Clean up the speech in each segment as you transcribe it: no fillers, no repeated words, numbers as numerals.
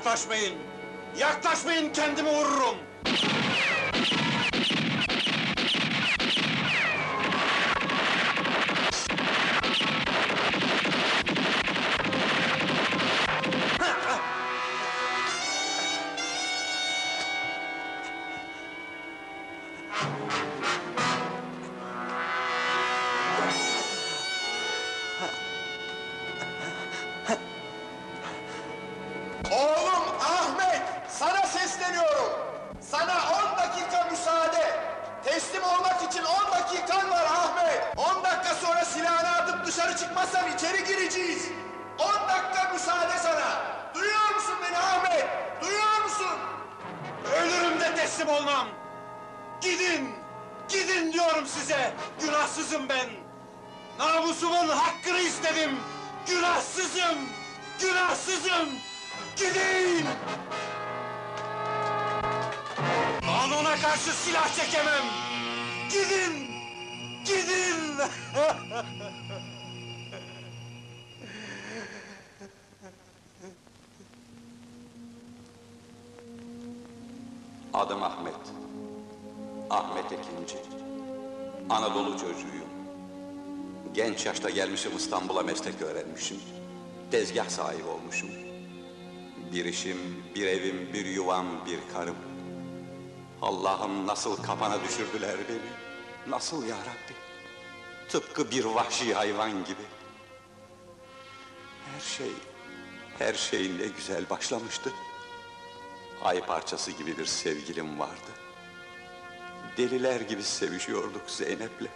Yaklaşmayın! Yaklaşmayın, kendimi vururum! Oğlum Ahmet, sana sesleniyorum. Sana 10 dakika müsaade. Teslim olmak için 10 dakikan var Ahmet. 10 dakika sonra silahını atıp dışarı çıkmazsan içeri gireceğiz. 10 dakika müsaade sana. Duyuyor musun beni Ahmet? Duyuyor musun? Ölürüm de teslim olmam! Gidin! Gidin diyorum size! Günahsızım ben! Namusumun hakkını istedim! Günahsızım! Günahsızım! Gidin! Kanuna karşı silah çekemem! Gidin! Gidin! Adım Ahmet. Ahmet Ekinci. Anadolu çocuğuyum. Genç yaşta gelmişim İstanbul'a, meslek öğrenmişim. Tezgah sahibi olmuşum. Bir işim, bir evim, bir yuvam, bir karım. Allah'ım nasıl kapana düşürdüler beni. Nasıl ya Rabbi? Tıpkı bir vahşi hayvan gibi. Her şey ne güzel başlamıştı. Ay parçası gibi bir sevgilim vardı. Deliler gibi sevişiyorduk Zeynep'le.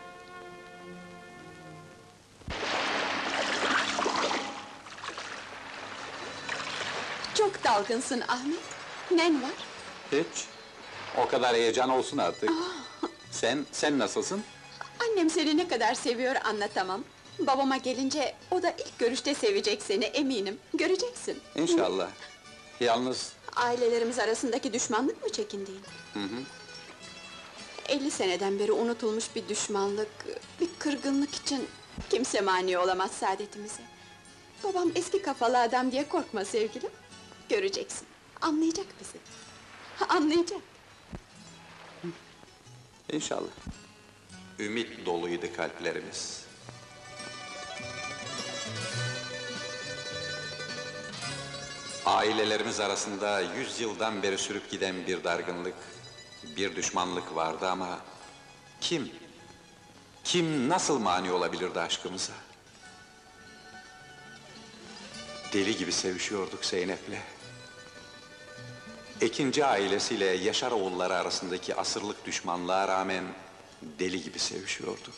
Çok dalgınsın Ahmet. Nen var? Hiç. O kadar heyecan olsun artık. Sen nasılsın? Annem seni ne kadar seviyor anlatamam. Babama gelince o da ilk görüşte sevecek seni eminim. Göreceksin. İnşallah. Yalnız Ailelerimiz arasındaki düşmanlık mı çekindiğin? 50 seneden beri unutulmuş bir düşmanlık, bir kırgınlık için kimse mani olamaz saadetimize. Babam eski kafalı adam diye korkma sevgilim. Göreceksin. Anlayacak bizi. Anlayacak. İnşallah. Ümit doluydu kalplerimiz. Ailelerimiz arasında 100 yıldan beri sürüp giden bir dargınlık, bir düşmanlık vardı ama kim nasıl mani olabilirdi aşkımıza? Deli gibi sevişiyorduk Zeynep'le. Ekinci ailesiyle Yaşar oğulları arasındaki asırlık düşmanlığa rağmen deli gibi sevişiyorduk.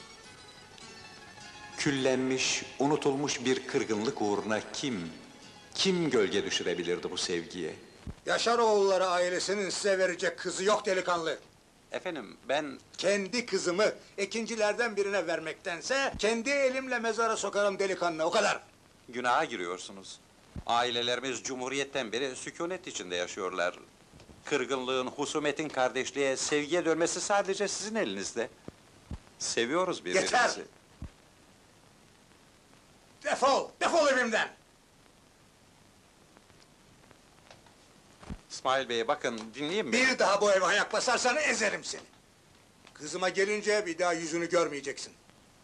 Küllenmiş, unutulmuş bir kırgınlık uğruna kim gölge düşürebilirdi bu sevgiye? Yaşaroğulları ailesinin size verecek kızı yok delikanlı. Efendim, ben... Kendi kızımı ikincilerden birine vermektense kendi elimle mezara sokarım delikanlı, o kadar. Günaha giriyorsunuz. Ailelerimiz Cumhuriyet'ten beri sükûnet içinde yaşıyorlar. Kırgınlığın, husumetin kardeşliğe, sevgiye dönmesi sadece sizin elinizde. Seviyoruz birbirimizi. Yeter! Defol evimden! İsmail Bey, bakın, dinleyin beni. Bir daha bu eve ayak basarsan ezerim seni! Kızıma gelince bir daha yüzünü görmeyeceksin.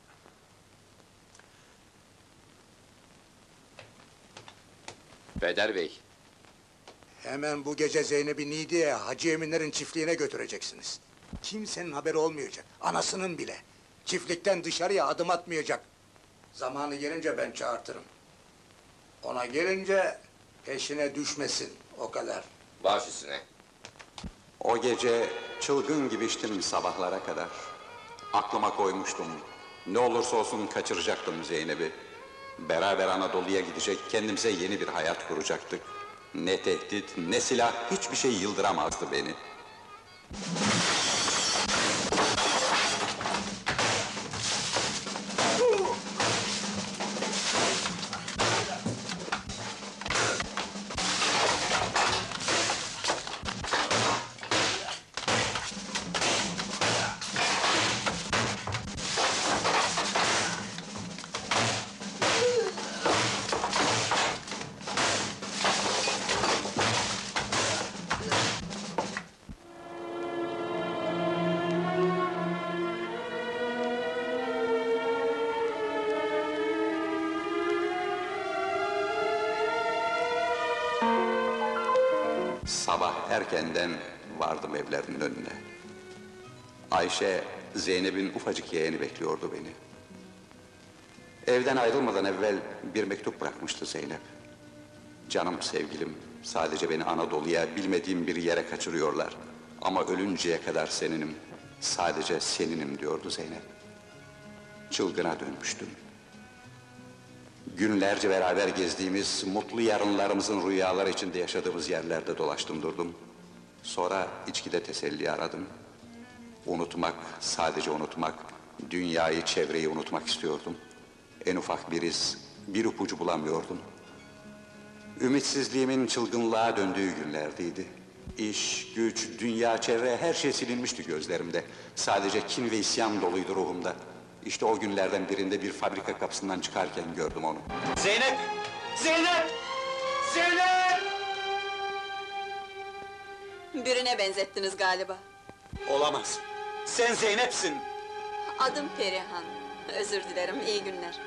Peder Bey, Hemen bu gece Zeynep'i Niğde'ye, Hacı Eminlerin çiftliğine götüreceksiniz. Kimsenin haberi olmayacak, anasının bile. Çiftlikten dışarıya adım atmayacak. Zamanı gelince ben çağırtırım. Ona gelince peşine düşmesin, o kadar. baş üstüne. O gece çılgın gibi içtim sabahlara kadar. Aklıma koymuştum. Ne olursa olsun kaçıracaktım Zeynep'i. Beraber Anadolu'ya gidecek, kendimize yeni bir hayat kuracaktık. Ne tehdit, ne silah, hiçbir şey yıldıramazdı beni. Sabah erkenden vardım evlerinin önüne. Ayşe, Zeynep'in ufacık yeğeni bekliyordu beni. Evden ayrılmadan evvel bir mektup bırakmıştı Zeynep. Canım sevgilim, sadece beni Anadolu'ya, bilmediğim bir yere kaçırıyorlar. Ama ölünceye kadar seninim, sadece seninim diyordu Zeynep. Çılgına dönmüştüm. Günlerce beraber gezdiğimiz, mutlu yarınlarımızın rüyalar içinde yaşadığımız yerlerde dolaştım durdum. Sonra içkide teselli aradım. Unutmak, sadece unutmak, dünyayı, çevreyi unutmak istiyordum. En ufak bir iz, bir ipucu bulamıyordum. Ümitsizliğimin çılgınlığa döndüğü günlerdeydi. İş, güç, dünya, çevre, her şey silinmişti gözlerimde. Sadece kin ve isyan doluydu ruhumda. İşte o günlerden birinde bir fabrika kapısından çıkarken gördüm onu. Zeynep! Zeynep! Zeynep! Birine benzettiniz galiba. Olamaz. Sen Zeynep'sin. Adım Perihan. Özür dilerim, iyi günler.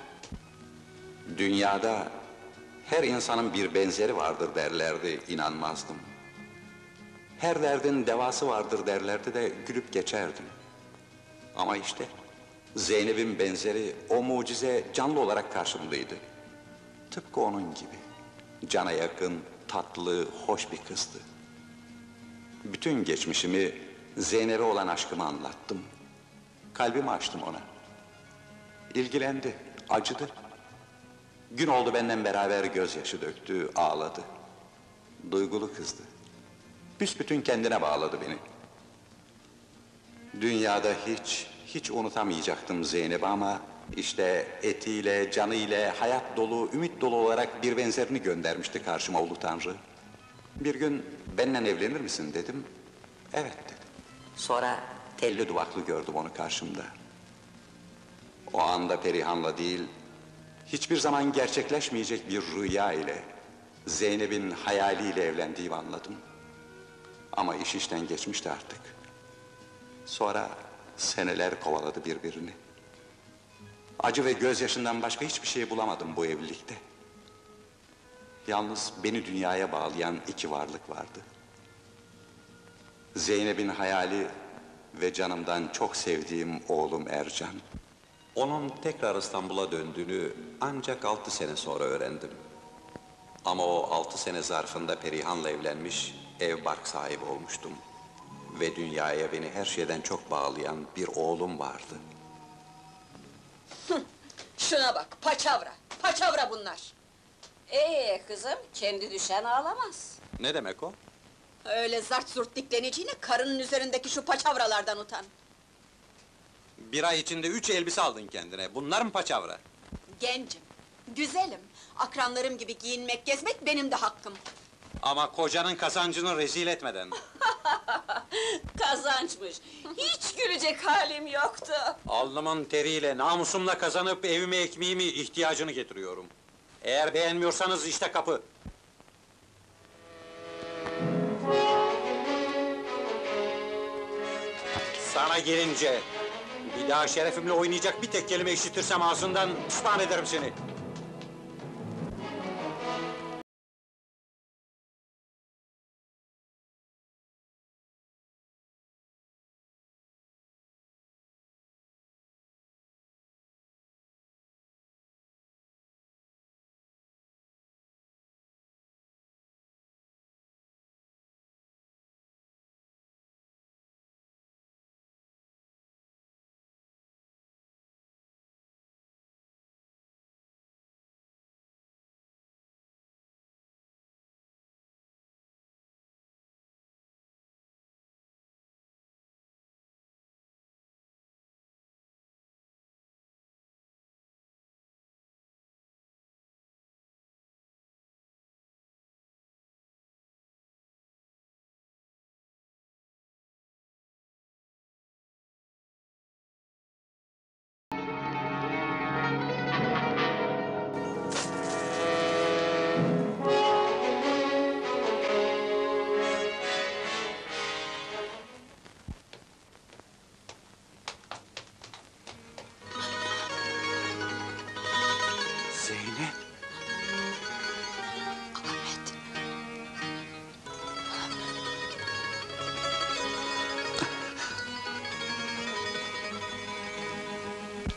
Dünyada her insanın bir benzeri vardır derlerdi, inanmazdım. Her derdin devası vardır derlerdi de gülüp geçerdim. Ama işte Zeynep'in benzeri, o mucize canlı olarak karşımdaydı. Tıpkı onun gibi. Cana yakın, tatlı, hoş bir kızdı. Bütün geçmişimi, Zeynep'e olan aşkımı anlattım. Kalbimi açtım ona. İlgilendi, acıdı. Gün oldu benden beraber gözyaşı döktü, ağladı. Duygulu kızdı. Büsbütün kendine bağladı beni. Dünyada hiç unutamayacaktım Zeynep'i ama işte etiyle, canıyla, hayat dolu, ümit dolu olarak bir benzerini göndermişti karşıma Ulu Tanrı. Bir gün benimle evlenir misin dedim. Evet dedi. Sonra telli duvaklı gördüm onu karşımda. O anda Perihan'la değil, hiçbir zaman gerçekleşmeyecek bir rüya ile, Zeynep'in hayaliyle evlendiğimi anladım. Ama iş işten geçmişti artık. Sonra seneler kovaladı birbirini. Acı ve gözyaşından başka hiçbir şey bulamadım bu evlilikte. Yalnız beni dünyaya bağlayan iki varlık vardı. Zeynep'in hayali ve canımdan çok sevdiğim oğlum Ercan. Onun tekrar İstanbul'a döndüğünü ancak 6 sene sonra öğrendim. Ama o 6 sene zarfında Perihan'la evlenmiş, ev bark sahibi olmuştum. Ve dünyaya beni her şeyden çok bağlayan bir oğlum vardı. Şuna bak, paçavra, paçavra bunlar! Kızım, kendi düşen ağlamaz. Ne demek o? Öyle zart zurt dikleneceğine, karının üzerindeki şu paçavralardan utan. Bir ay içinde 3 elbise aldın kendine, bunlar mı paçavra? Gencim, güzelim, akranlarım gibi giyinmek, gezmek benim de hakkım. Ama kocanın kazancını rezil etmeden. Kazançmış, hiç gülecek halim yoktu. Alnımın teriyle, namusumla kazanıp evime ekmeğimi, ihtiyacını getiriyorum. Eğer beğenmiyorsanız işte kapı. Sana gelince, bir daha şerefimle oynayacak bir tek kelime işitirsem ağzından, pişman ederim seni.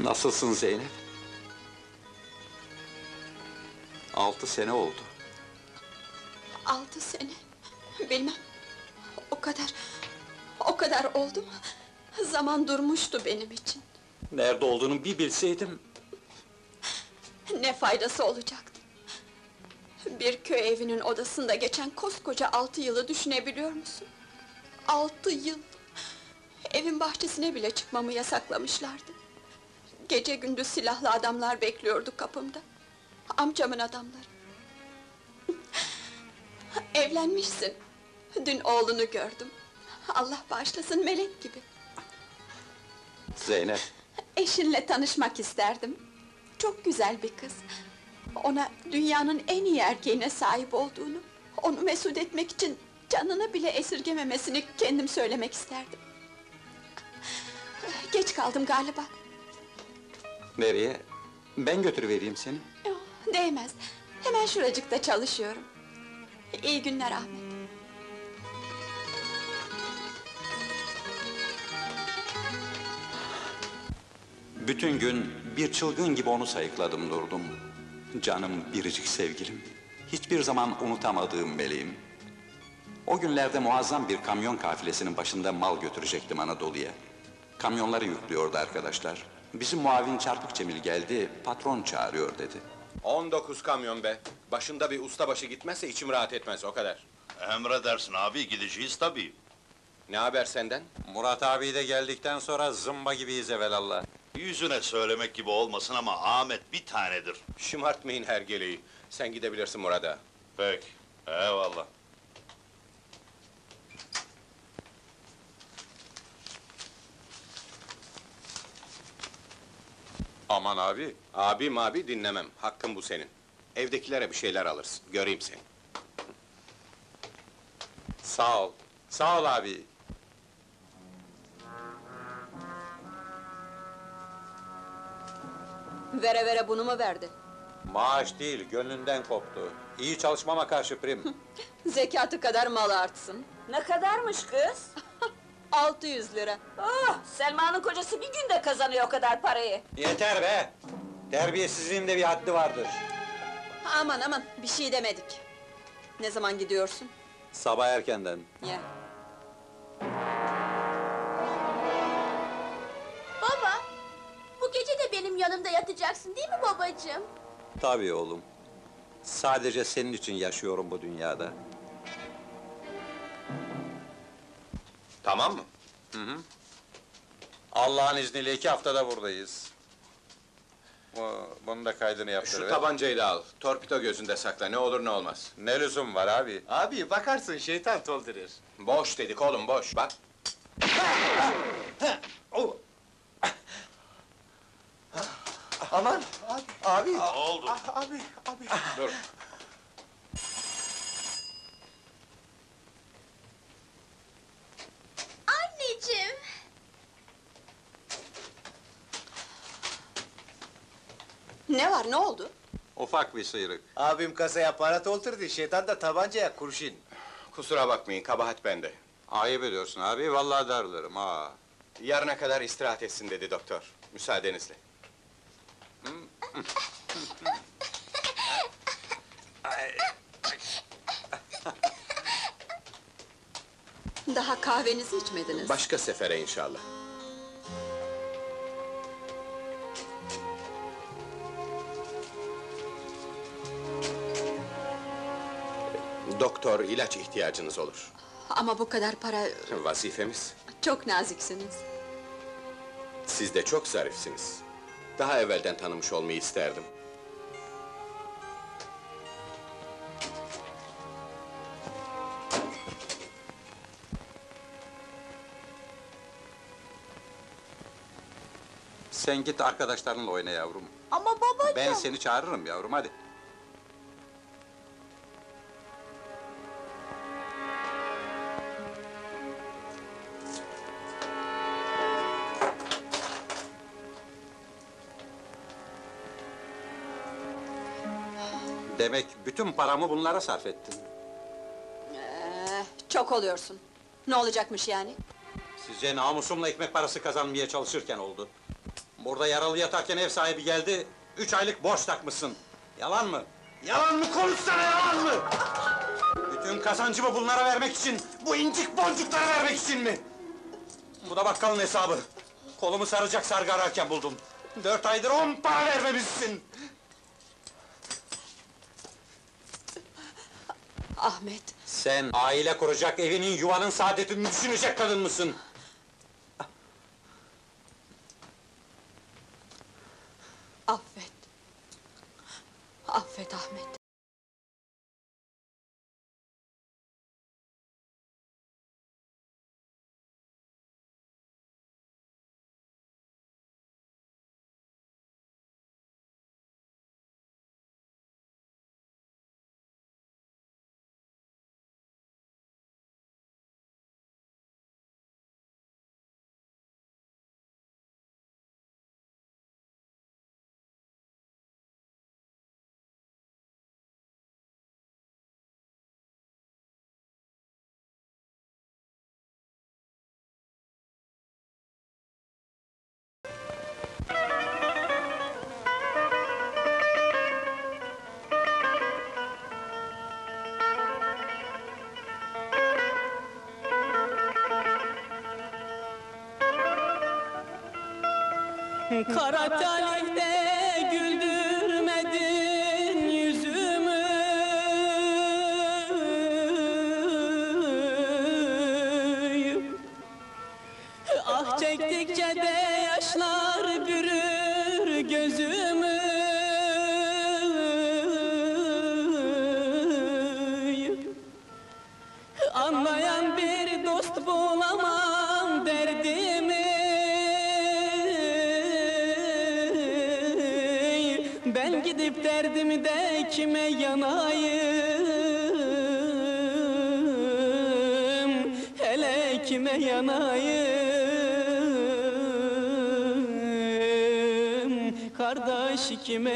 Nasılsın Zeynep? 6 sene oldu. 6 sene. Bilmem. O kadar oldu mu? Zaman durmuştu benim için. Nerede olduğunu bir bilseydim... Ne faydası olacaktı? Bir köy evinin odasında geçen koskoca 6 yılı düşünebiliyor musun? 6 yıl! Evin bahçesine bile çıkmamı yasaklamışlardı. Gece gündüz silahlı adamlar bekliyordu kapımda. Amcamın adamları. Evlenmişsin. Dün oğlunu gördüm. Allah bağışlasın, melek gibi. Zeynep, Eşinle tanışmak isterdim. Çok güzel bir kız. Ona dünyanın en iyi erkeğine sahip olduğunu, onu mesut etmek için canını bile esirgememesini kendim söylemek isterdim. Geç kaldım galiba. nereye? Ben götürüvereyim seni. Yok, değmez. Hemen şuracıkta çalışıyorum. İyi günler Ahmet. Bütün gün bir çılgın gibi onu sayıkladım durdum. Canım, biricik sevgilim. Hiçbir zaman unutamadığım meleğim. O günlerde muazzam bir kamyon kafilesinin başında mal götürecektim Anadolu'ya. Kamyonları yüklüyordu arkadaşlar. Bizim muavin Çarpık Cemil geldi, patron çağırıyor dedi. 19 kamyon be. Başında bir ustabaşı gitmezse içim rahat etmez, o kadar. Emredersin abi, gideceğiz tabii. Ne haber senden? Murat abi de geldikten sonra zımba gibiyiz evelallah. Yüzüne söylemek gibi olmasın ama Ahmet bir tanedir. Şımartmayın hergeleyi. Sen gidebilirsin Murat'a. Peki, eyvallah. Aman abi. Abi dinlemem, hakkın bu senin. Evdekilere bir şeyler alırsın, göreyim seni. Sağ ol. Sağ ol abi. Vere vere bunu mu verdi? Maaş değil, gönlünden koptu. İyi çalışmama karşı prim. Zekatı kadar mal artsın. Ne kadarmış kız? 600 lira. Oh, Selma'nın kocası bir günde kazanıyor o kadar parayı. Yeter be! Terbiyesizliğin de bir haddi vardır. Aman, bir şey demedik. Ne zaman gidiyorsun? Sabah erkenden. Ya. Baba, bu gece de benim yanımda yatacaksın değil mi babacığım? Tabii oğlum. Sadece senin için yaşıyorum bu dünyada. Tamam mı? Allah'ın izniyle 2 haftada buradayız. Bunun da kaydını Şu yaptır. tabancayı da al, torpido gözünde sakla, ne olur ne olmaz. Ne lüzum var abi? Abi bakarsın şeytan toldurur. Boş dedik oğlum, boş, bak. Aman abi. Ne oldu? Abi. Dur. Anneciğim! Ne var, ne oldu? Ufak bir sıyrık. Abim kasaya para doldurdu, şeytan da tabancaya kurşun. Kusura bakmayın, kabahat bende. Ayıp ediyorsun abi, vallahi darılırım ha. Yarına kadar istirahat etsin dedi doktor. Müsaadenizle. Daha kahvenizi içmediniz. Başka sefere inşallah. Doktor, ilaç ihtiyacınız olur. Ama bu kadar para... Vazifemiz. Çok naziksiniz. Siz de çok zarifsiniz. Daha evvelden tanımış olmayı isterdim. Sen git arkadaşlarınla oyna yavrum. Ama babacığım! Ben seni çağırırım yavrum, hadi. Demek bütün paramı bunlara sarf ettin. Çok oluyorsun. Ne olacakmış yani? Size namusumla ekmek parası kazanmaya çalışırken oldu. Burada yaralı yatarken ev sahibi geldi, 3 aylık borç takmışsın. Yalan mı? Yalan mı? Konuşsana, yalan mı? Bütün kazancımı bunlara vermek için, bu incik boncuklara vermek için mi? Bu da bakkalın hesabı. Kolumu saracak sargı ararken buldum. 4 aydır 10 para vermemişsin. Ahmet, Sen aile kuracak, evinin, yuvanın saadetini düşünecek kadın mısın? affet. Affet Ahmet. Kara talihte güldürmedin yüzümü. Ah çektikçe de yaşlar bürür gözümü. Anlayan bir dost bulamam derdimi. Ben gidip derdimi de kime yanayım? Hele kime yanayım? Kardeş kime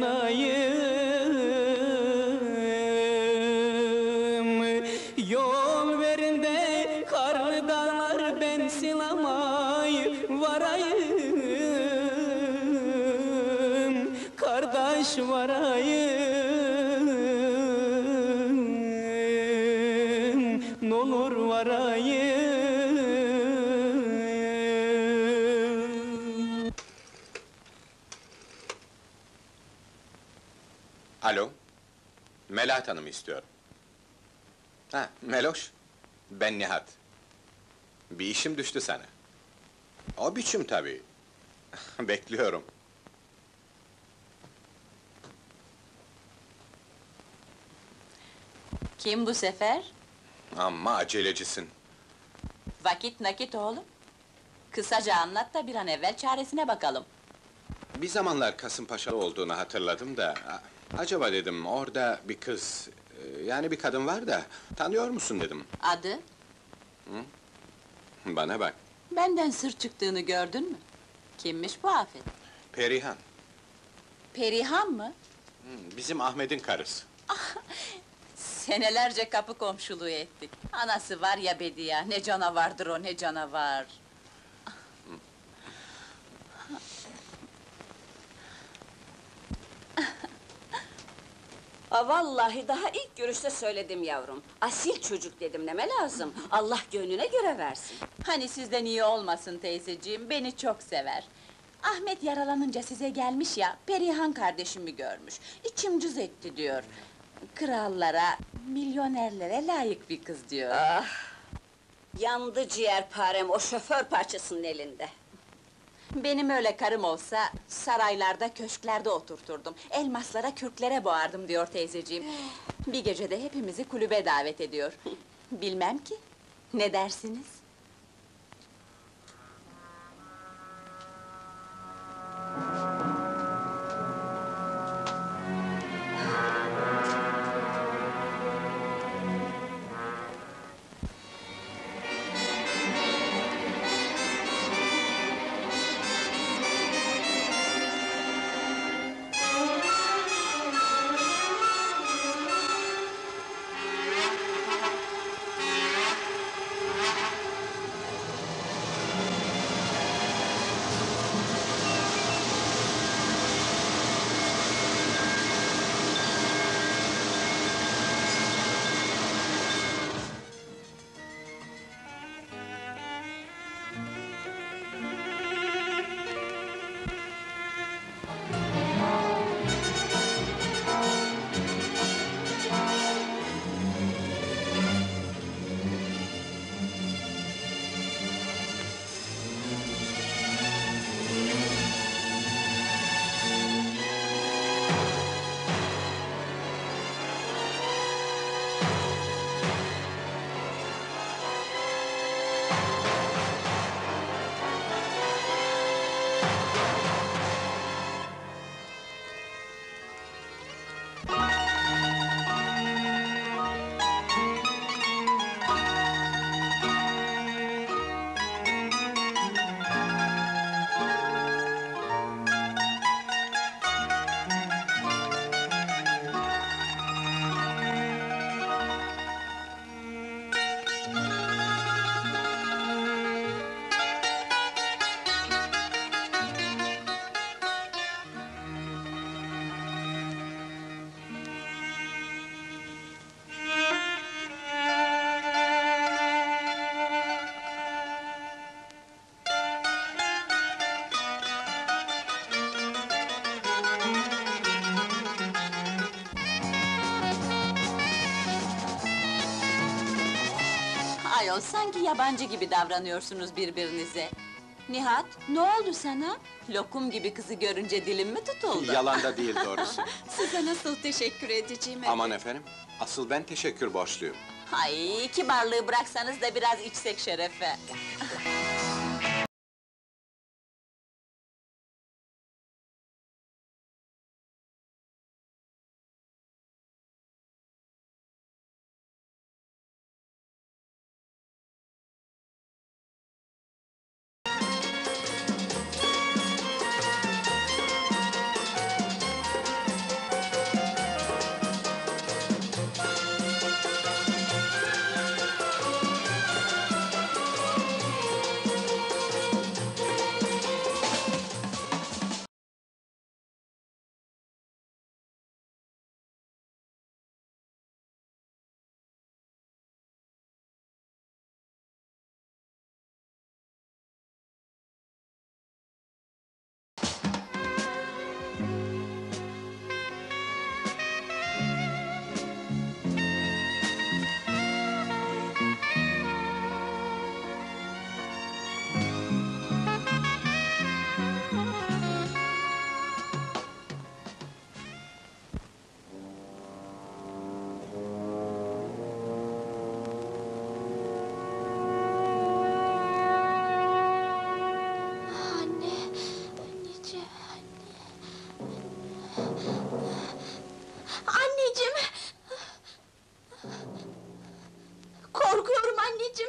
yanayım? Yol verin de karlı dağlar ben silamay varayım. Kardeş varayım, n'olur varayım. Alo, Melahat Hanım istiyorum. Ha, Meloş, ben Nihat. Bir işim düştü sana. O biçim tabii. Bekliyorum. Kim bu sefer? Amma acelecisin. Vakit nakit oğlum. Kısaca anlat da bir an evvel çaresine bakalım. Bir zamanlar Kasımpaşalı olduğunu hatırladım da... Acaba dedim, orada bir kız... Yani bir kadın var da, tanıyor musun dedim. Adı? Bana bak, Benden sır çıktığını gördün mü? Kimmiş bu afet? Perihan. Perihan mı? Bizim Ahmet'in karısı. Senelerce kapı komşuluğu ettik. Anası var ya Bediye, ne canavardır o, ne canavar! Vallahi daha ilk görüşte söyledim yavrum. Asil çocuk dedim, deme lazım. Allah gönlüne göre versin. Hani sizden iyi olmasın teyzeciğim, beni çok sever. Ahmet yaralanınca size gelmiş ya, Perihan kardeşimi görmüş. İçim cız etti diyor. Krallara, milyonerlere layık bir kız diyor. Ah! Yandı ciğerparem o şoför parçasının elinde. Benim öyle karım olsa, saraylarda, köşklerde oturturdum. Elmaslara, kürklere boğardım diyor teyzeciğim. Bir gecede hepimizi kulübe davet ediyor. Bilmem ki, ne dersiniz? Ayol, sanki yabancı gibi davranıyorsunuz birbirinize. Nihat, ne oldu sana? Lokum gibi kızı görünce dilin mi tutuldu? Yalan da değil doğrusu. Size nasıl teşekkür edeceğim? Aman efendim, asıl ben teşekkür borçluyum. Ay, kibarlığı bıraksanız da biraz içsek şerefe. Anne, anneciğim, anneciğim! Korkuyorum anneciğim!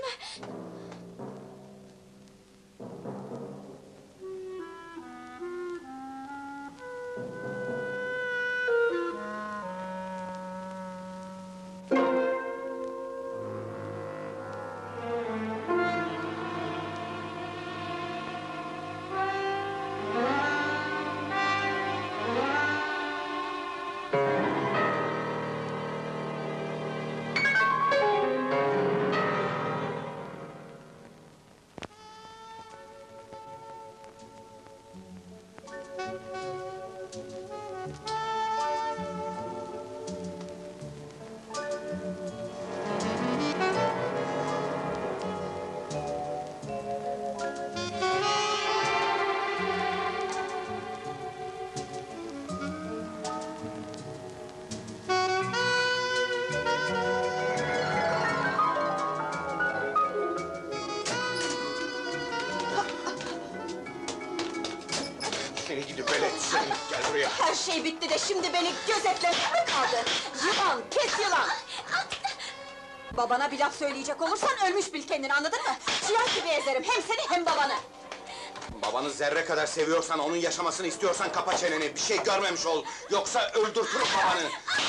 Seni gidip velet, seni gel buraya. Her şey bitti de şimdi beni gözetlemek mi kaldı? Yılan, kes yılan! Babana bir laf söyleyecek olursan ölmüş bil kendini, anladın mı? Siyah gibi ezerim hem seni hem babanı! Babanı zerre kadar seviyorsan, onun yaşamasını istiyorsan kapa çeneni, bir şey görmemiş ol. Yoksa öldürtürüm babanı.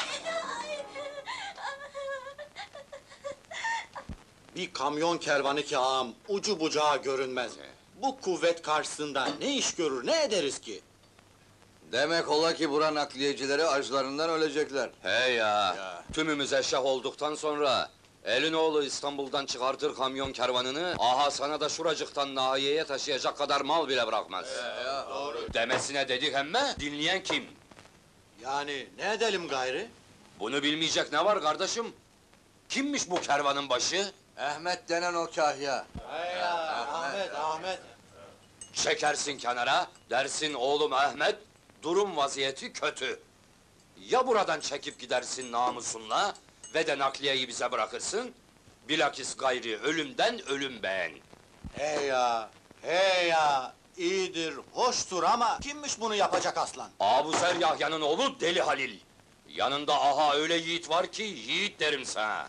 Bir kamyon kervanı ki ağam, ucu bucağı görünmez. Bu kuvvet karşısında ne iş görür, ne ederiz ki? Demek ola ki bura nakliyecileri acılarından ölecekler. He ya, tümümüz eşyah olduktan sonra... ...elin oğlu İstanbul'dan çıkartır kamyon kervanını... ...aha sana da şuracıktan nahiyeye taşıyacak kadar mal bile bırakmaz. Doğru. Demesine dedik emme, dinleyen kim? Yani ne edelim gayrı? Bunu bilmeyecek ne var kardeşim? Kimmiş bu kervanın başı? Ahmet denen o kahya. Ahmet. Çekersin kenara, dersin oğlum Ahmet, durum vaziyeti kötü. Ya buradan çekip gidersin namusunla ve de nakliyeyi bize bırakırsın, bilakis gayri ölümden ölüm beğen. Hey ya, iyidir, hoştur ama kimmiş bunu yapacak aslan? Abuzer Yahya'nın oğlu Deli Halil. Yanında aha öyle yiğit var ki, yiğit derim sana.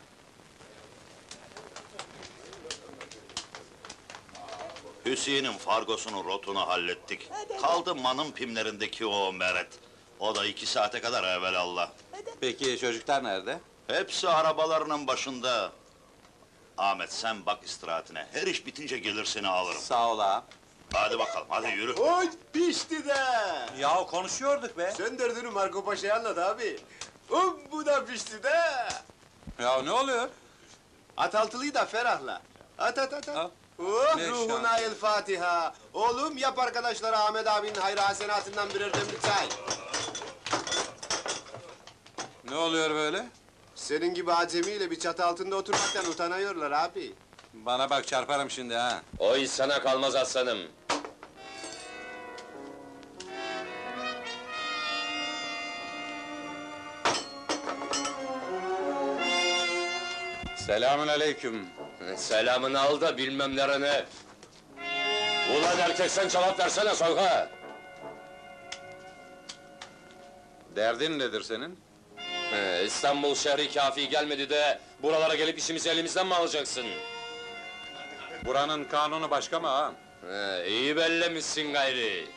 Hüseyin'in Fargosu'nun rotunu hallettik. Kaldı Man'ın pimlerindeki o meret. O da 2 saate kadar evvelallah. Peki çocuklar nerede? Hepsi arabalarının başında. Ahmet sen bak istirahatine. Her iş bitince gelir seni alırım. Sağ ol ağam. Hadi bakalım, hadi yürü. Oy, pişti de! Yahu konuşuyorduk be! Sen derdini Marco Paşa'ya anlat abi. Bu da pişti de! Ya ne oluyor? At altılıyı da ferahla. At. Al. Oh, Ne ruhuna el Fatiha! Oğlum yap arkadaşlara Ahmet abinin hayra hasenatından birer demlik çay. Ne oluyor böyle? Senin gibi acemiyle bir çatı altında oturmaktan utanıyorlar abi. Bana bak, çarparım şimdi ha! O iş sana kalmaz aslanım. Selamün aleyküm! Selamını al da bilmem nerene. Ulan erkek sen cevap versene soyka! Derdin nedir senin? İstanbul şehri kafi gelmedi de... ...buralara gelip işimizi elimizden mi alacaksın? Buranın kanunu başka mı ağam? İyi bellemişsin gayri.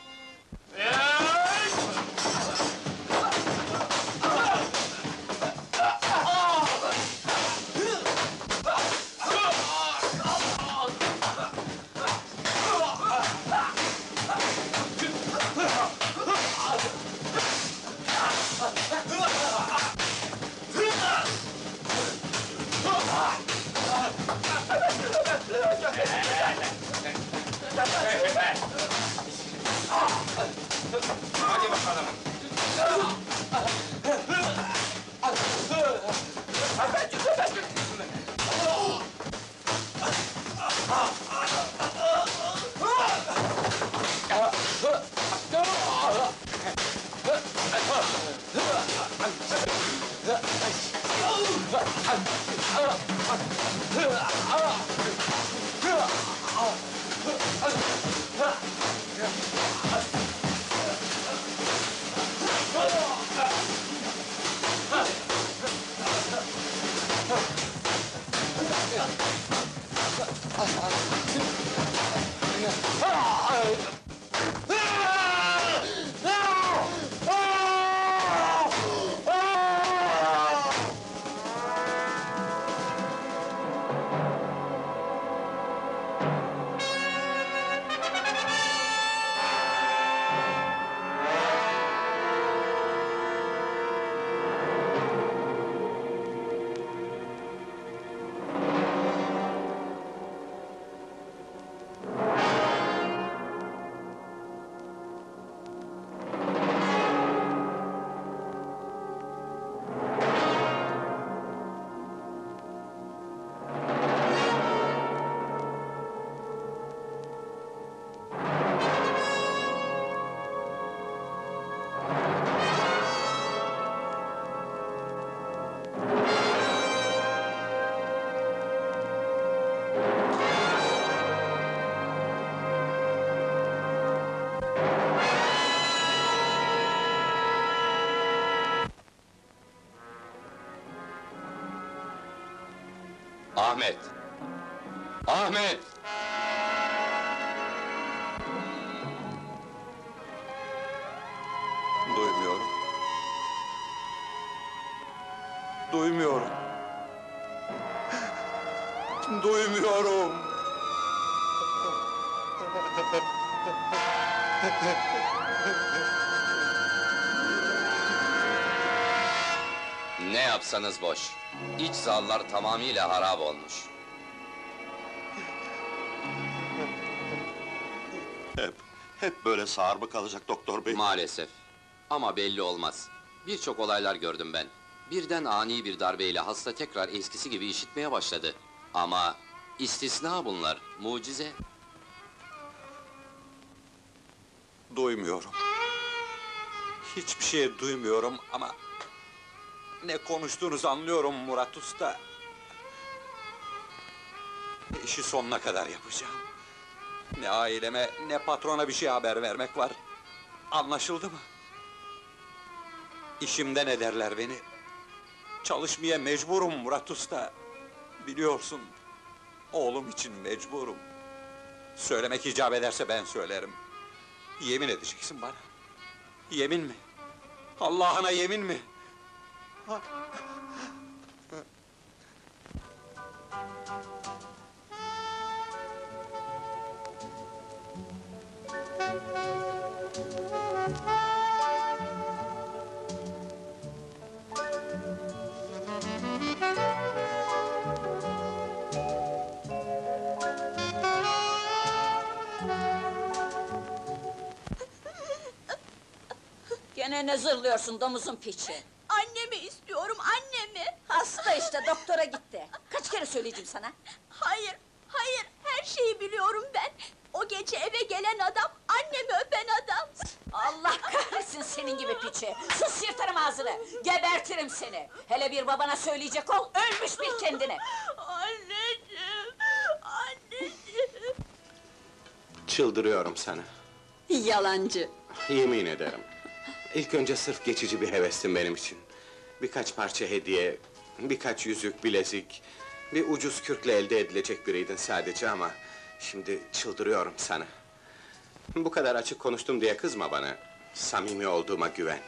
Hadi bakalım! Ahmet! Ahmet! Duymuyorum. Duymuyorum. Duymuyorum. Ne yapsanız boş. İç zallar tamamıyla harap olmuş. Hep böyle sağır mı kalacak doktor bey? Maalesef. Ama belli olmaz. Birçok olaylar gördüm ben. Birden ani bir darbeyle hasta tekrar eskisi gibi işitmeye başladı. Ama istisna bunlar, mucize. Duymuyorum. Hiçbir şey duymuyorum ama... ...ne konuştuğunuzu anlıyorum Murat Usta. İşi sonuna kadar yapacağım. Ne aileme, ne patrona bir şey haber vermek var. Anlaşıldı mı? İşimden ederler beni. Çalışmaya mecburum Murat Usta. Biliyorsun, oğlum için mecburum. Söylemek icap ederse ben söylerim. Yemin edeceksin bana. Yemin mi? Allah'ına yemin mi? Gene ne zırlıyorsun domuzun piçi? Annemi istiyorum, annemi! Hasta işte, doktora gitti. Kaç kere söyleyeceğim sana? Hayır, şeyi biliyorum ben. O gece eve gelen adam, annemi öpen adam. Allah kahretsin senin gibi piçi! Sus, yırtarım ağzını! Gebertirim seni! Hele bir babana söyleyecek ol, ölmüş bil kendini! Anneciğim, anneciğim. Çıldırıyorum sana. Yalancı! Yemin ederim. İlk önce sırf geçici bir hevestin benim için. Birkaç parça hediye, birkaç yüzük, bilezik... ...bir ucuz kürkle elde edilecek biriydin sadece ama... ...şimdi çıldırıyorum sana. Bu kadar açık konuştum diye kızma bana. Samimi olduğuma güven.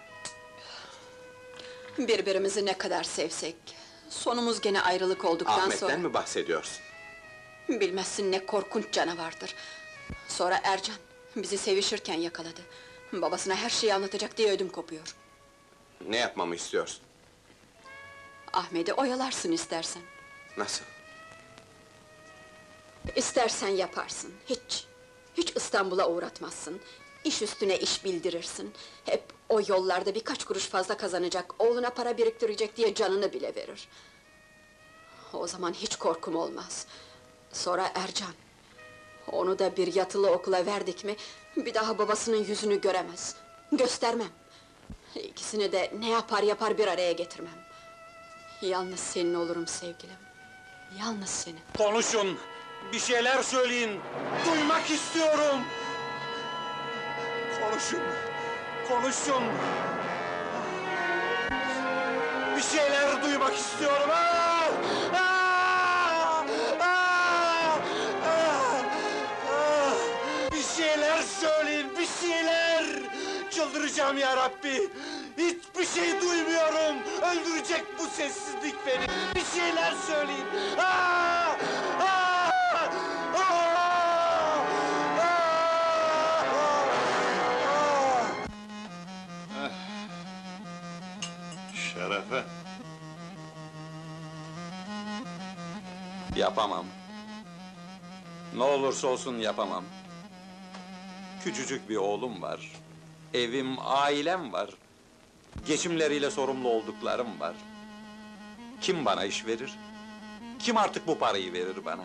Birbirimizi ne kadar sevsek... ...sonumuz gene ayrılık olduktan Ahmet'ten sonra... mi bahsediyorsun? Bilmezsin ne korkunç canavardır. Sonra Ercan, bizi sevişirken yakaladı. Babasına her şeyi anlatacak diye ödüm kopuyor. Ne yapmamı istiyorsun? Ahmet'i oyalarsın istersen. Nasıl? İstersen yaparsın, hiç İstanbul'a uğratmazsın. İş üstüne iş bildirirsin. Hep o yollarda birkaç kuruş fazla kazanacak, oğluna para biriktirecek diye canını bile verir. O zaman hiç korkum olmaz. Sonra Ercan. Onu da bir yatılı okula verdik mi, bir daha babasının yüzünü göremez. Göstermem. İkisini de ne yapar yapar bir araya getirmem. Yalnız senin olurum sevgilim. Yalnız senin. Konuşun! Bir şeyler söyleyin! Duymak istiyorum! Konuşun! Konuşun! Bir şeyler duymak istiyorum! Ah! Ah! Ah! Ah! Ah! Bir şeyler söyleyin, bir şeyler! Çıldıracağım ya Rabbi! Hiçbir şey duymuyorum! Öldürecek bu sessizlik beni! Bir şeyler söyleyin! Ah! Ah! Ah! Ah! Şerefe! Yapamam. Ne olursa olsun yapamam. Küçücük bir oğlum var. Evim, ailem var. Geçimleriyle sorumlu olduklarım var. Kim bana iş verir? Kim artık bu parayı verir bana?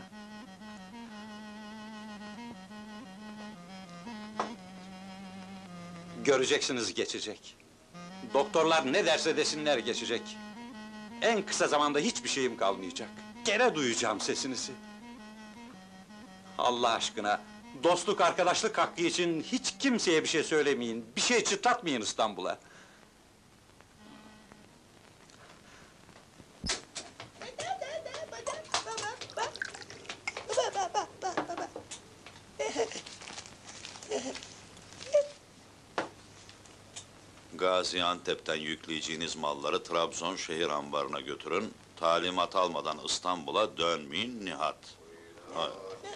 Göreceksiniz geçecek. Doktorlar ne derse desinler geçecek. En kısa zamanda hiçbir şeyim kalmayacak. Gene duyacağım sesinizi. Allah aşkına, dostluk arkadaşlık hakkı için hiç kimseye bir şey söylemeyin, bir şey çıtlatmayın İstanbul'a. Gaziantep'ten yükleyeceğiniz malları Trabzon şehir ambarına götürün. Talimat almadan İstanbul'a dönmeyin Nihat. Hayır.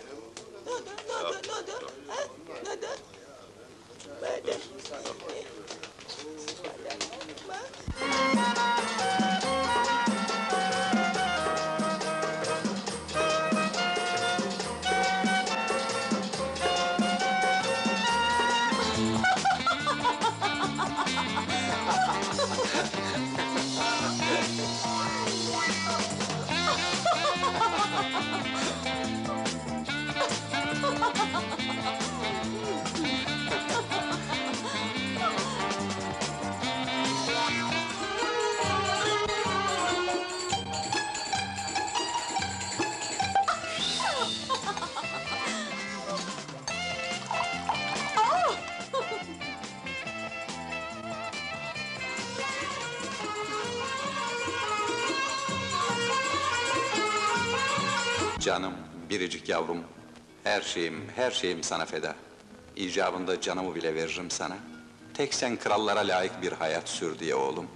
Canım, biricik yavrum, her şeyim sana feda. İcabında canımı bile veririm sana. Tek sen krallara layık bir hayat sür diye oğlum.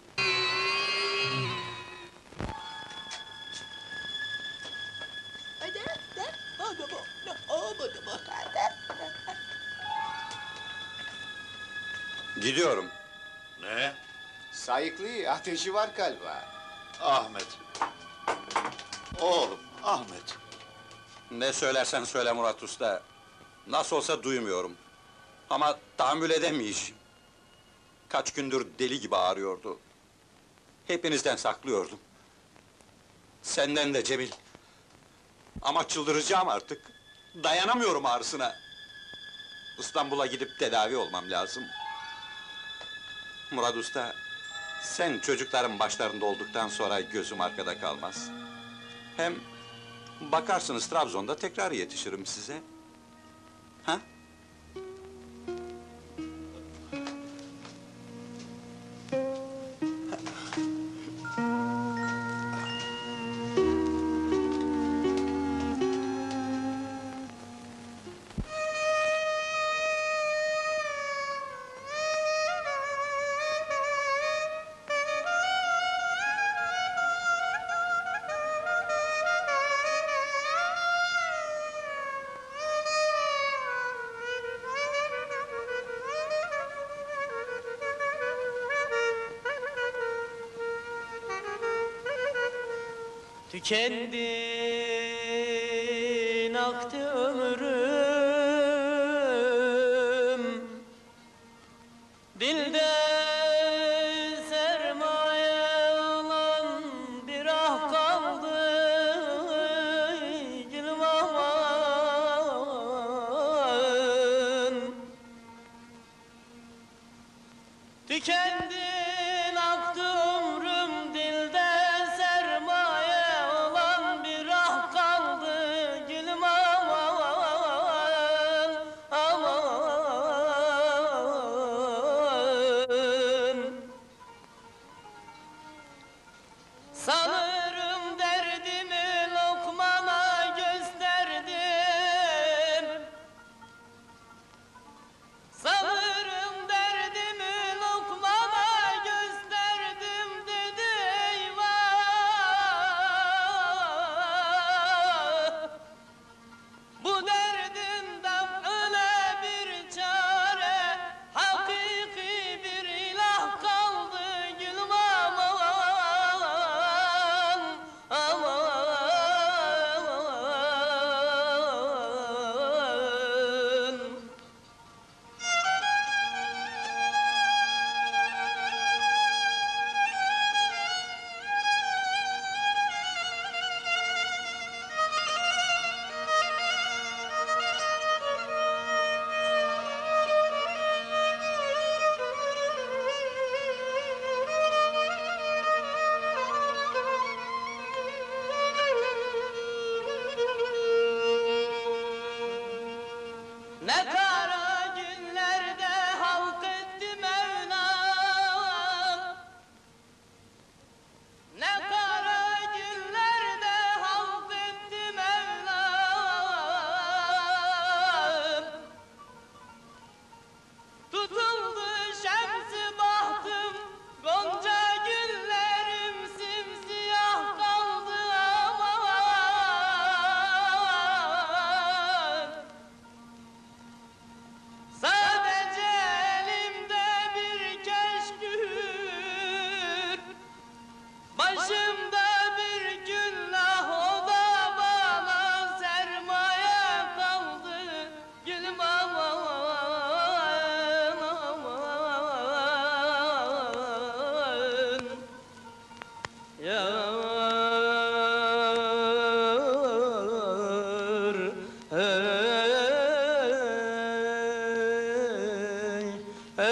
Gidiyorum. Ne? Sayıklı, ateşi var galiba. Ahmet. Oğlum, Ahmet. Ne söylersen söyle Murat Usta. Nasıl olsa duymuyorum. Ama tahammül edemeyeceğim. Kaç gündür deli gibi ağrıyordu. Hepinizden saklıyordum. Senden de Cemil. Ama çıldıracağım artık. Dayanamıyorum ağrısına. İstanbul'a gidip tedavi olmam lazım. Murat Usta, sen çocukların başlarında olduktan sonra gözüm arkada kalmaz. Hem bakarsınız Trabzon'da tekrar yetişirim size. Ha? Tükendin aktı ömrüm, dilde sermaye olan bir ah kaldı gülüm aman. Tükendin aktı ömrüm, dilde sermaye olan bir ah kaldı gülüm aman, aman. Sanırım derdimi lokmana gösterdim. Sanırım derdimi lokmana gösterdim dedi eyvah. Bu derdinden öyle bir çare, hakiki bir ilah kaldı gülüm aman, aman. Ne kara günlerde halk etti Mevlam. Ne kara günlerde halk etti Mevlam. Tutuldu şemsi bahtım, gonca güllerim simsiyah kaldı aman. Sadece elimde bir keşkül, başımda bir günah, o da bana sermaye kaldı gülüm aman, aman. Yar, hey,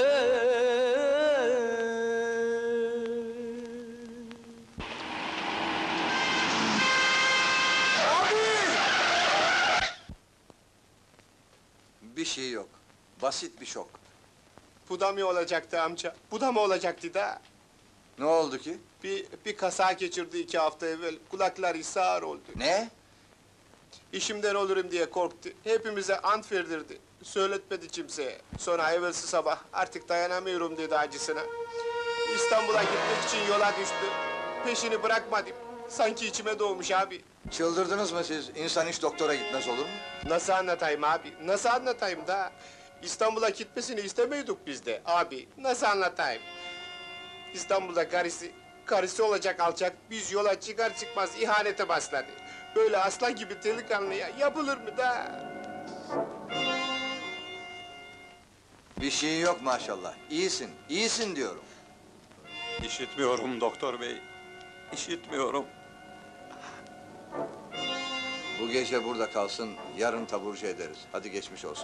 Bir şey yok. Basit bir şok. Bu da mı olacaktı amca? Bu da mı olacaktı da? Ne oldu ki? Bir kaza geçirdi 2 hafta evvel. Kulakları sağır oldu. Ne? İşimden olurum diye korktu. Hepimize ant verdirdi. Söyletmedi kimseye. Sonra evvelsi sabah artık dayanamıyorum dedi acısına. İstanbul'a gitmek için yola düştü. Peşini bırakmadım. Sanki içime doğmuş abi. Çıldırdınız mı siz? İnsan hiç doktora gitmez olur mu? Nasıl anlatayım abi? Nasıl anlatayım da? İstanbul'a gitmesini istemiyorduk biz de abi. Nasıl anlatayım? İstanbul'da karısı olacak alçak, biz yola çıkar çıkmaz ihanete başladı. Böyle aslan gibi delikanlıya yapılır mı da? Bir şey yok maşallah. İyisin, iyisin diyorum. İşitmiyorum doktor bey. İşitmiyorum. Bu gece burada kalsın, yarın taburcu ederiz. Hadi geçmiş olsun.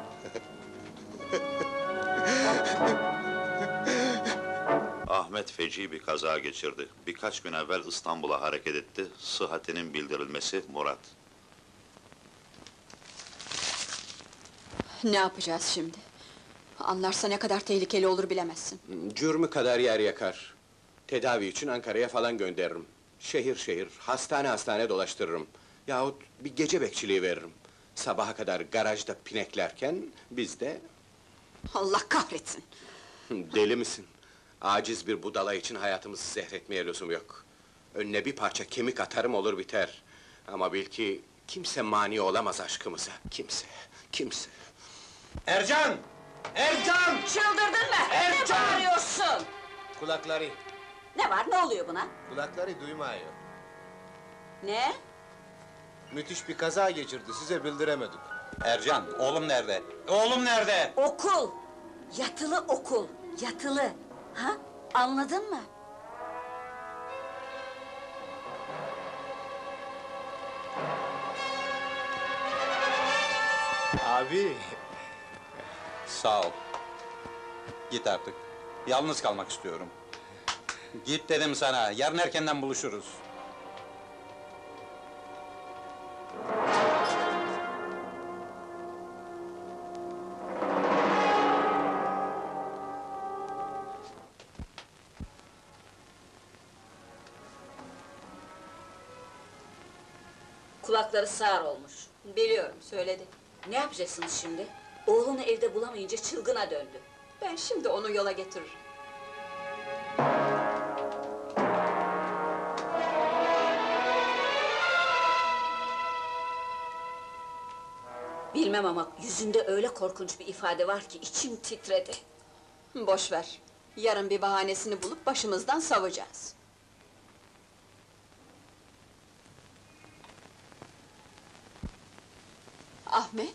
Ahmet feci bir kaza geçirdi. Birkaç gün evvel İstanbul'a hareket etti. Sıhhatinin bildirilmesi Murat. Ne yapacağız şimdi? Anlarsa ne kadar tehlikeli olur bilemezsin. Cürmü kadar yer yakar. Tedavi için Ankara'ya falan gönderirim. Şehir şehir, hastane hastane dolaştırırım. Yahut bir gece bekçiliği veririm. Sabaha kadar garajda pineklerken biz de... Allah kahretsin! Deli misin? Aciz bir budala için hayatımızı zehretmeye lüzum yok. Önüne bir parça kemik atarım olur biter. Ama bil ki kimse mani olamaz aşkımıza. Kimse, kimse. Ercan! Ercan! Çıldırdın mı? Ne bağırıyorsun? Kulakları, Ne var, ne oluyor buna? kulakları duymuyor. Ne? Müthiş bir kaza geçirdi, size bildiremedik. Ercan, oğlum nerede? Oğlum nerede? Okul! Yatılı okul, yatılı! Ha? Anladın mı? Abi! Sağ ol. Git artık. Yalnız kalmak istiyorum. Git dedim sana, yarın erkenden buluşuruz. Kulakları sağır olmuş. Biliyorum, söyledi. Ne yapacaksınız şimdi? Oğlunu evde bulamayınca çılgına döndü. Ben şimdi onu yola getiririm. Bilmem ama yüzünde öyle korkunç bir ifade var ki içim titredi. Boş ver. Yarın bir bahanesini bulup başımızdan savacağız. Ahmet!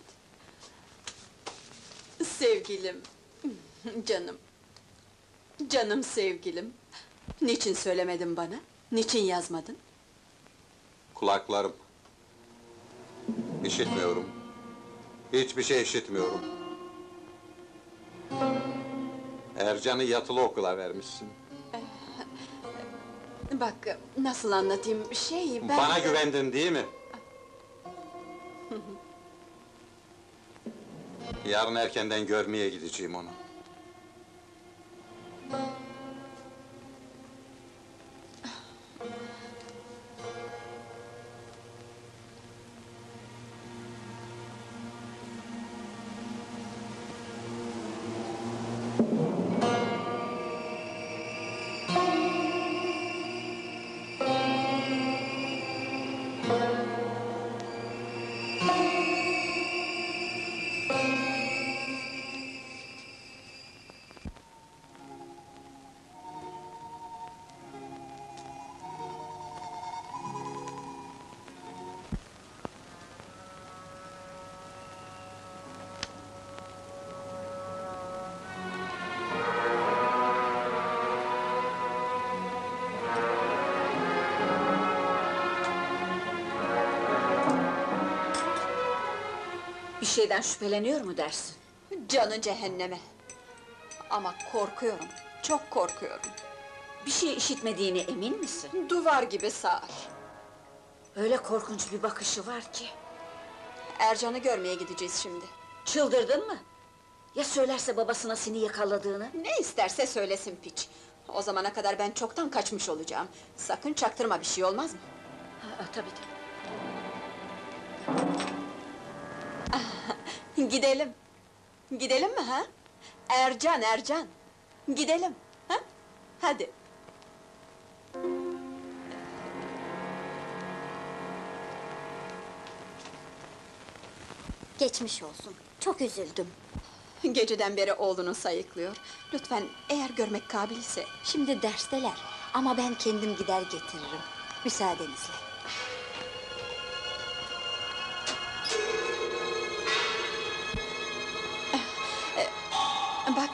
Sevgilim! Canım! Canım sevgilim! Niçin söylemedin bana? Niçin yazmadın? Kulaklarım. İşitmiyorum. Hiçbir şey işitmiyorum. Ercan'ı yatılı okula vermişsin. Bak, nasıl anlatayım, ben... Bana güvendin değil mi? Yarın erkenden görmeye gideceğim onu. Bir şeyden şüpheleniyor mu dersin? Canı cehenneme! Ama korkuyorum, çok korkuyorum. Bir şey işitmediğine emin misin? Duvar gibi sağır. Öyle korkunç bir bakışı var ki. Ercan'ı görmeye gideceğiz şimdi. Çıldırdın mı? Ya söylerse babasına seni yakaladığını? Ne isterse söylesin piç! O zamana kadar ben çoktan kaçmış olacağım. Sakın çaktırma, bir şey olmaz mı? Tabii tabii. Gidelim! Gidelim mi ha? Ercan, Ercan! Gidelim, ha? Hadi! Geçmiş olsun. Çok üzüldüm. Geceden beri oğlunu sayıklıyor. Lütfen, eğer görmek kabilse... Şimdi dersteler ama ben kendim gider getiririm. Müsaadenizle. Bak...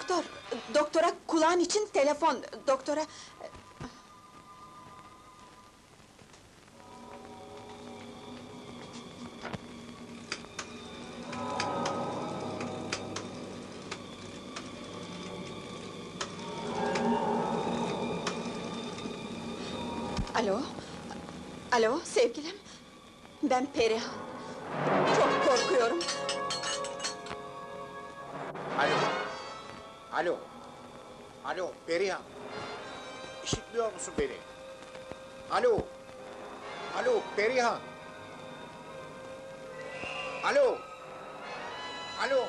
Doktora kulağın için telefon, doktora... Alo? Alo, sevgilim? Ben Perihan. Çok korkuyorum. Alo. Alo. Alo, Perihan. İşitmiyor musun beni? Alo. Alo, Perihan. Alo. Alo.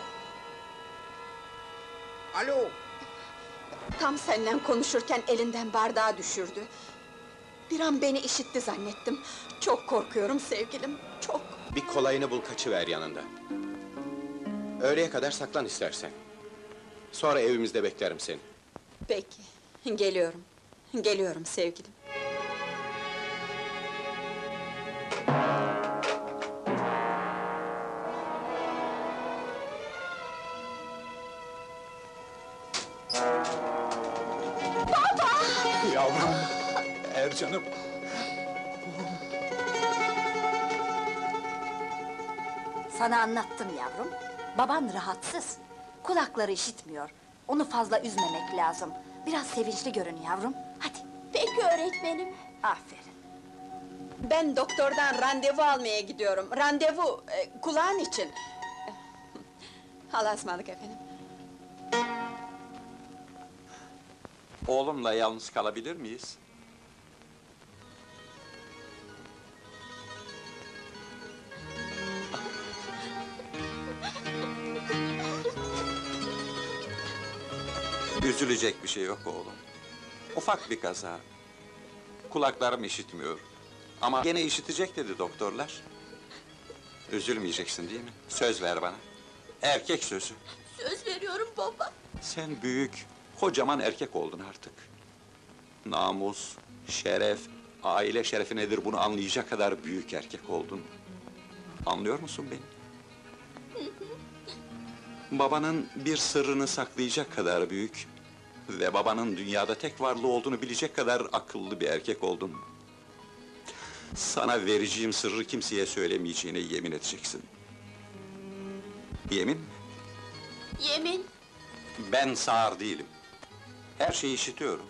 Alo. Tam senden konuşurken elinden bardağı düşürdü. Bir an beni işitti zannettim. Çok korkuyorum sevgilim, çok. Bir kolayını bul, kaçıver yanında. Öğleye kadar saklan istersen. Sonra evimizde beklerim seni. Peki, geliyorum. Geliyorum sevgilim. Yavrum, Ercan'ım. Sana anlattım yavrum. Baban rahatsız. Kulakları işitmiyor. Onu fazla üzmemek lazım. Biraz sevinçli görün yavrum. Hadi. Peki öğretmenim. Aferin. Ben doktordan randevu almaya gidiyorum. Randevu, kulağın için. Allah'a ısmarladık efendim. Oğlumla yalnız kalabilir miyiz? Üzülecek bir şey yok oğlum. Ufak bir kaza. Kulaklarım işitmiyor. Ama gene işitecek dedi doktorlar. Üzülmeyeceksin değil mi? Söz ver bana. Erkek sözü. Söz veriyorum baba. Sen büyük, kocaman erkek oldun artık. Namus, şeref, aile şerefi nedir bunu anlayacak kadar büyük erkek oldun. Anlıyor musun beni? Babanın bir sırrını saklayacak kadar büyük ve babanın dünyada tek varlığı olduğunu bilecek kadar akıllı bir erkek oldun. Sana vereceğim sırrı kimseye söylemeyeceğine yemin edeceksin. Yemin mi? Yemin. Ben sağır değilim. Her şeyi işitiyorum.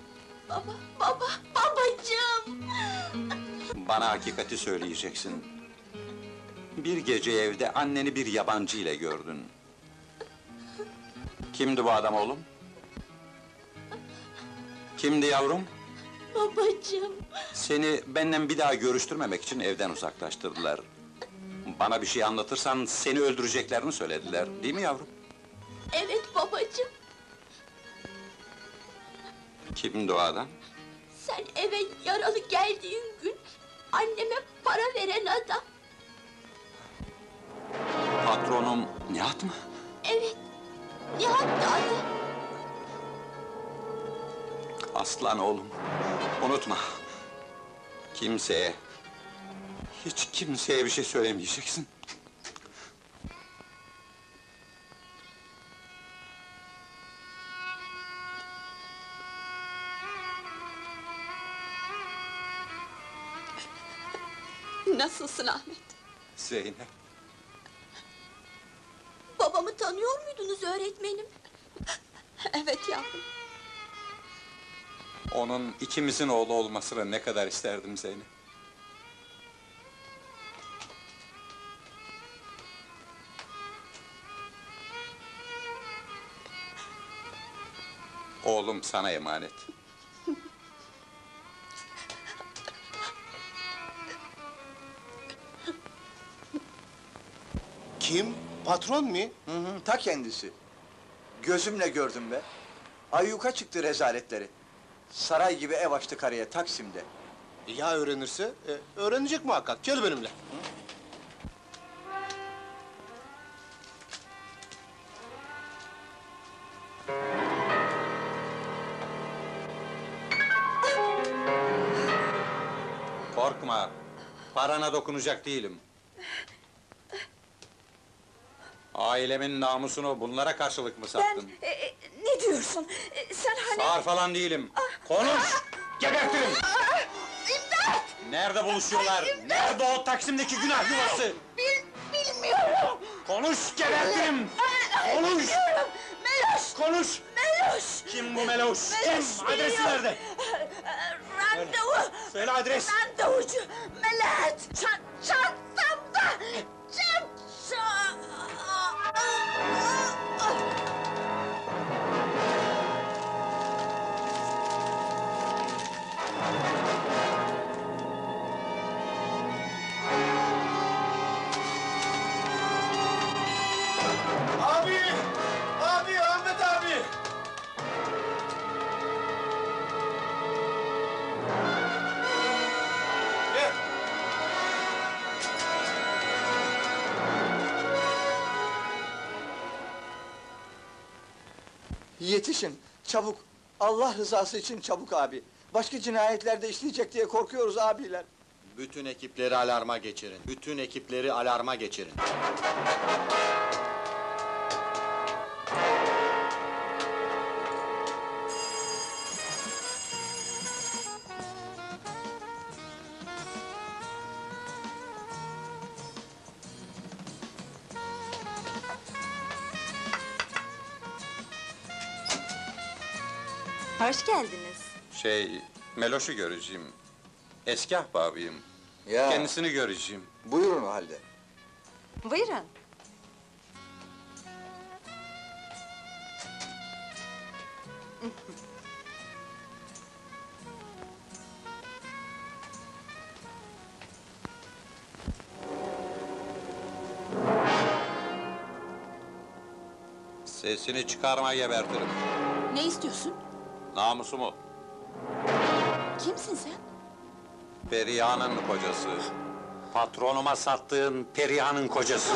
Babacığım! Bana hakikati söyleyeceksin. Bir gece evde anneni bir yabancı ile gördün. Kimdi bu adam oğlum? Kimdi yavrum? Babacığım! Seni benden bir daha görüştürmemek için evden uzaklaştırdılar. Bana bir şey anlatırsan seni öldüreceklerini söylediler, değil mi yavrum? Evet babacığım! Kimdi o adam? Sen eve yaralı geldiğin gün... ...anneme para veren adam. Patronum Nihat mı? Evet, Nihat'tı adı. Aslan oğlum, unutma. Kimseye, hiç kimseye bir şey söylemeyeceksin. Nasılsın Ahmet? Zeynep, Babamı tanıyor muydunuz öğretmenim? Evet yavrum. onun ikimizin oğlu olmasını ne kadar isterdim Zeynep. Oğlum sana emanet. Kim? Patron mu? Ta kendisi. Gözümle gördüm be. Ayyuka çıktı rezaletleri. Saray gibi ev açtı karıya Taksim'de. Ya öğrenirse? Öğrenecek muhakkak. Gel benimle. Korkma, parana dokunacak değilim. Ailemin namusunu bunlara karşılık mı sattın? Ne diyorsun? yapıyorsun? Sen hani... Sağır falan değilim. Konuş! Gebertirim! İmdat! Nerede buluşuyorlar? Nerede o Taksim'deki günah yuvası? Bilmiyorum! Konuş, gebertirim! Konuş! Bilmiyorum! Meloş! Konuş! Meloş! Kim bu Meloş? Kim? Adresi biliyorum. nerede? Randevu! Söyle adres! Randevucu! Melahat! Çantamda! Abi! Abi, Ahmet abi! Gel. Yetişin, çabuk! Allah rızası için çabuk abi! Başka cinayetlerde işleyecek diye korkuyoruz abiler! Bütün ekipleri alarma geçirin. Bütün ekipleri alarma geçirin. Hoş geldiniz. Meloş'u göreceğim. Eski ahbabıyım. Ya. Kendisini göreceğim. Buyurun o halde. Buyurun. Sesini çıkarma gebertirim. Ne istiyorsun? Namusumu. Kimsin sen? Perihan'ın kocası. Patronuma sattığın Perihan'ın kocası.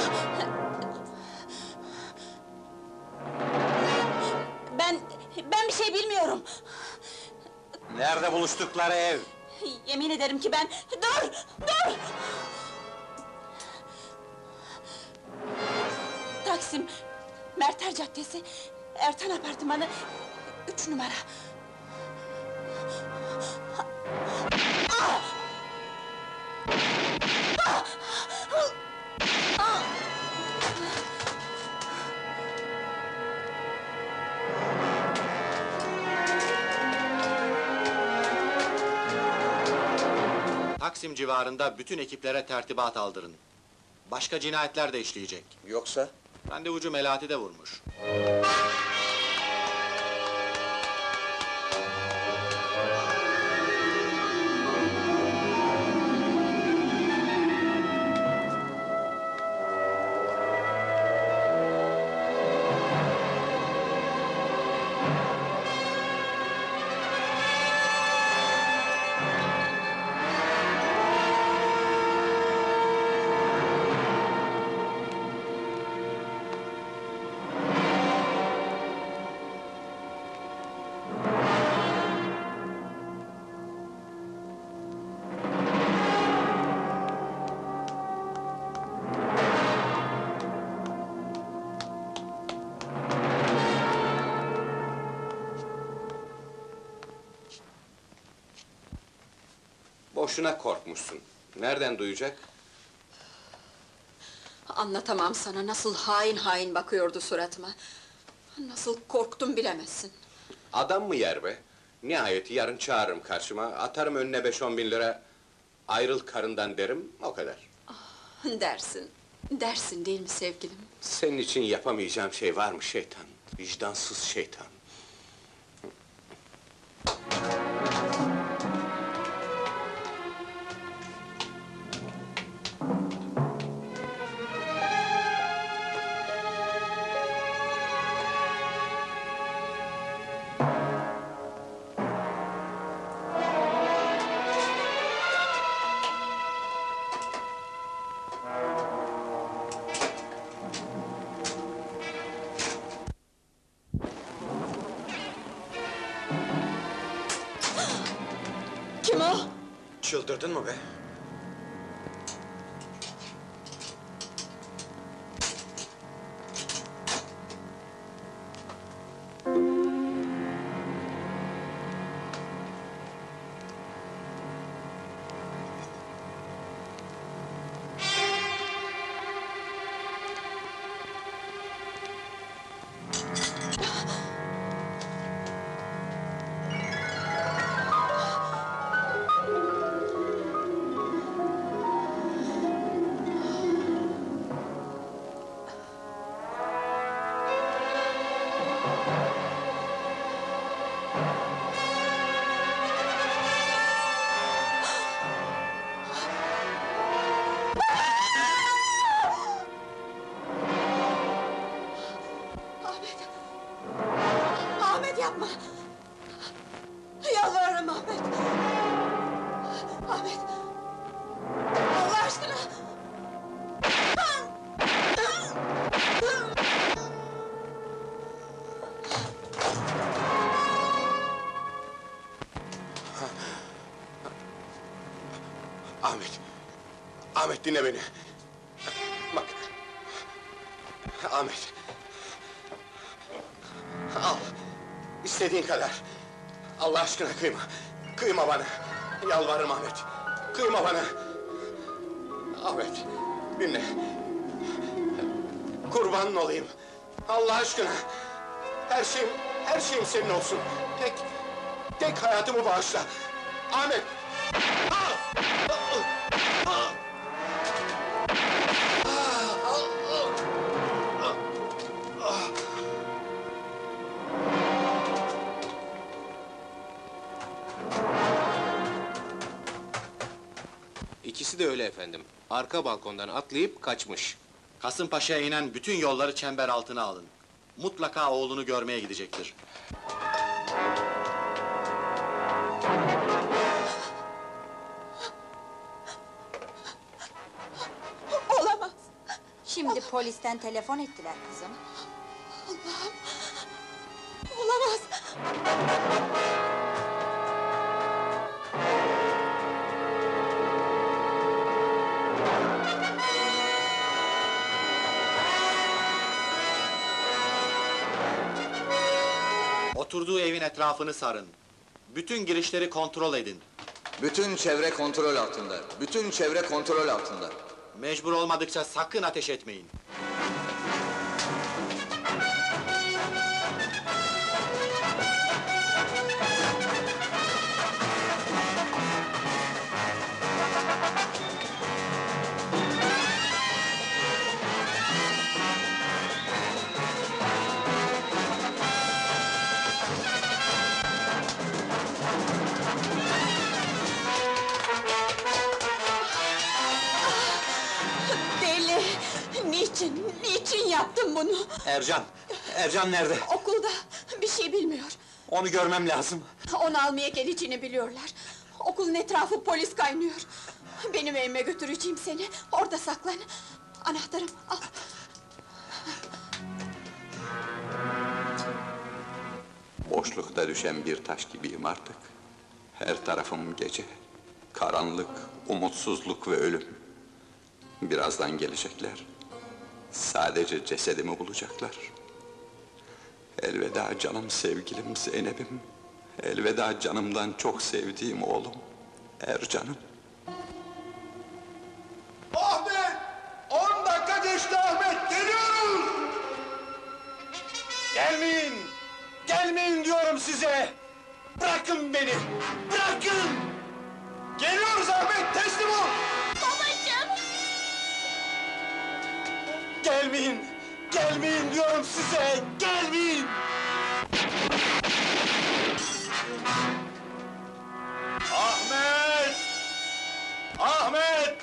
Ben bir şey bilmiyorum. Nerede buluştukları ev? Yemin ederim ki ben... Dur! Taksim, Merter Caddesi, Ertan Apartmanı, 3 numara. Taksim civarında bütün ekiplere tertibat aldırın. Başka cinayetler de işleyecek. Yoksa? Randevucu Melahat'i de vurmuş. Boşuna korkmuşsun. Nereden duyacak? Anlatamam sana, nasıl hain hain bakıyordu suratıma. Nasıl korktum bilemezsin. Adam mı yer be? Nihayet yarın çağırırım karşıma, atarım önüne 5-10 bin lira... ...ayrıl karından derim, o kadar. Dersin değil mi sevgilim? Senin için yapamayacağım şey var mı şeytan? Vicdansız şeytan! Kim o? Çıldırdın mı be? Yapma! Yalvarırım Ahmet! Ahmet! Allah aşkına! Ahmet! Ahmet dinle beni! Bak! Ahmet! Al! İstediğin kadar! Allah aşkına kıyma! Kıyma bana! Yalvarırım Ahmet! Kıyma bana! Ahmet! Dinle! Kurbanın olayım! Allah aşkına! Her şeyim senin olsun! Tek hayatımı bağışla! Ahmet! İkisi de öyle efendim. Arka balkondan atlayıp kaçmış. Kasımpaşa'ya inen bütün yolları çember altına alın. Mutlaka oğlunu görmeye gidecektir. Olamaz! Şimdi polisten telefon ettiler kızım. Allah'ım! Olamaz! Oturduğu evin etrafını sarın. Bütün girişleri kontrol edin. Bütün çevre kontrol altında. Bütün çevre kontrol altında. Mecbur olmadıkça sakın ateş etmeyin. Deli! Niçin yaptın bunu? Ercan nerede? Okulda, bir şey bilmiyor. Onu görmem lazım. Onu almaya geleceğini biliyorlar. Okulun etrafı polis kaynıyor. Benim evime götüreceğim seni, orada saklan. Anahtarım, al. Boşlukta düşen bir taş gibiyim artık. Her tarafım gece. Karanlık, umutsuzluk ve ölüm. Birazdan gelecekler. Sadece cesedimi bulacaklar. Elveda canım sevgilim Zeynep'im. Elveda canımdan çok sevdiğim oğlum. Ercan'ım. Ahmet! 10 dakika geçti Ahmet, geliyoruz! Gelmeyin! Gelmeyin diyorum size! Bırakın beni! Bırakın! Geliyoruz Ahmet, teslim ol! Babacığım! Gelmeyin! Gelmeyin diyorum size! Gelmeyin! Ahmet! Ahmet!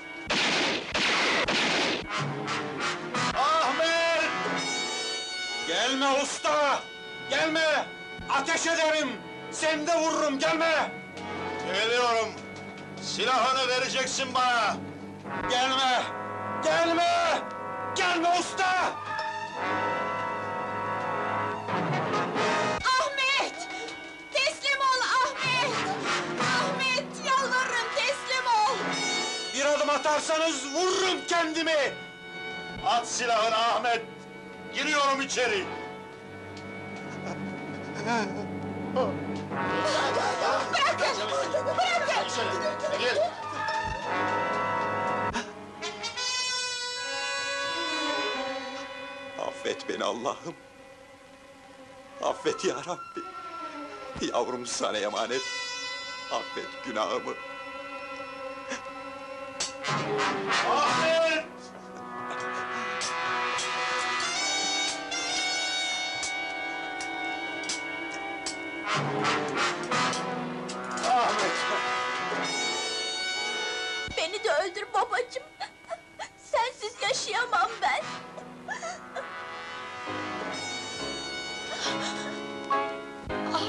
Ahmet! Gelme usta! Gelme! Ateş ederim! Seni de vururum, gelme! Geliyorum. Silahını vereceksin bana. Gelme! Gelme! Gelme usta! Ahmet! Teslim ol Ahmet! Ahmet, yalvarırım teslim ol! Bir adım atarsanız vururum kendimi! At silahını Ahmet. Giriyorum içeri. Bırakın! Bırakın! Gel. Affet beni Allah'ım! Affet ya Rabbi! Yavrum sana emanet! Affet günahımı! Ahmet! Ahmet! Beni de öldür babacığım! Sensiz yaşayamam ben! Ahmet!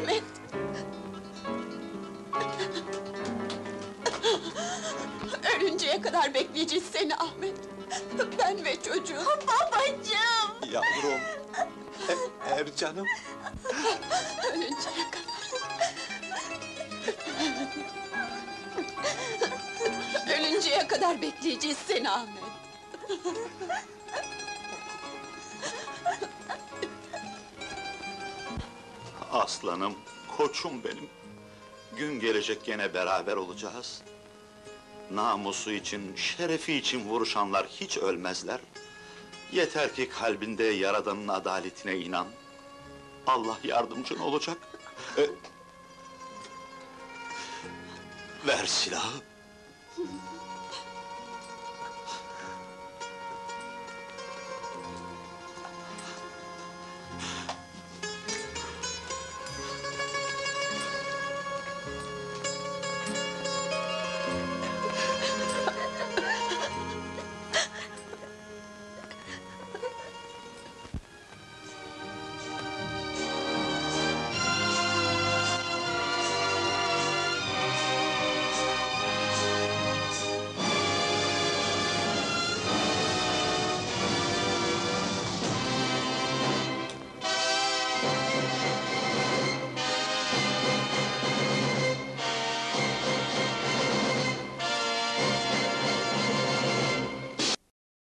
Ölünceye kadar bekleyeceğiz seni Ahmet. Ben ve çocuğum. Babacığım! Yavrum, Ercan'ım. Ölünceye kadar. Ölünceye kadar bekleyeceğiz seni Ahmet. Aslanım, koçum benim. Gün gelecek gene beraber olacağız. Namusu için, şerefi için vuruşanlar hiç ölmezler. Yeter ki kalbinde Yaradan'ın adaletine inan. Allah yardımcın olacak. Ver silahı.